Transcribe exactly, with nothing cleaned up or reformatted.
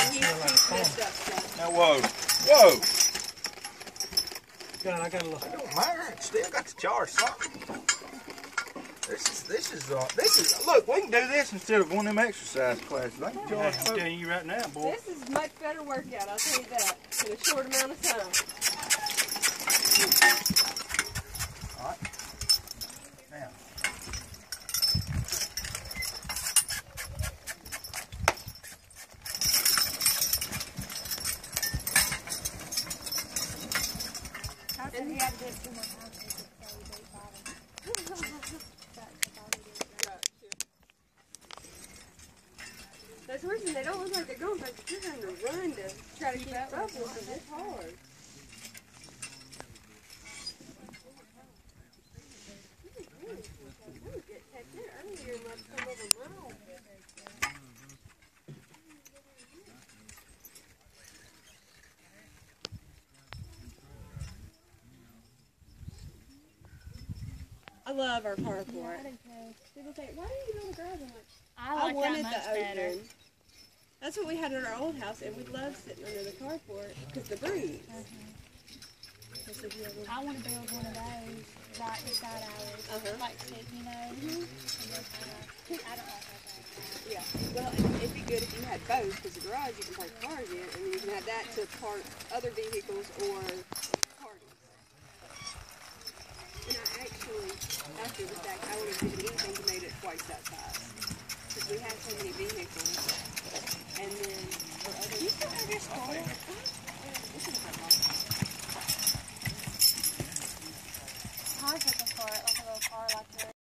he's, he's messed up stuff. Now, whoa. Whoa. God, I got a little. It don't matter. It's still got to charge something. This is, this is, uh, this is, look, we can do this instead of one of them exercise classes. I can charge I'm telling you right now, boy. This is much better workout, I'll tell you that, in a short amount of time. All right. Now. And he had to do it two more times so he could say he beat bottom. That's the reason they don't look like they're going, but you're having to run to try to keep up with them. It's hard. I love our carport. People say, why didn't you build a garage? I'm like, I like I wanted that much the better. open. That's what we had at our old house, and we loved sitting under the carport because the breeze. Uh-huh. I want to build one of those right beside ours, Uh-huh. like sit, you know. Mm-hmm. I don't like that. Yeah. Well, it- it'd be good if you had both, because the garage you can park cars in, and then you can have that to park other vehicles or parties. And I actually, after the fact, I would have given anything to make it twice that size. Because we had so many vehicles. And then for other... You still have your school?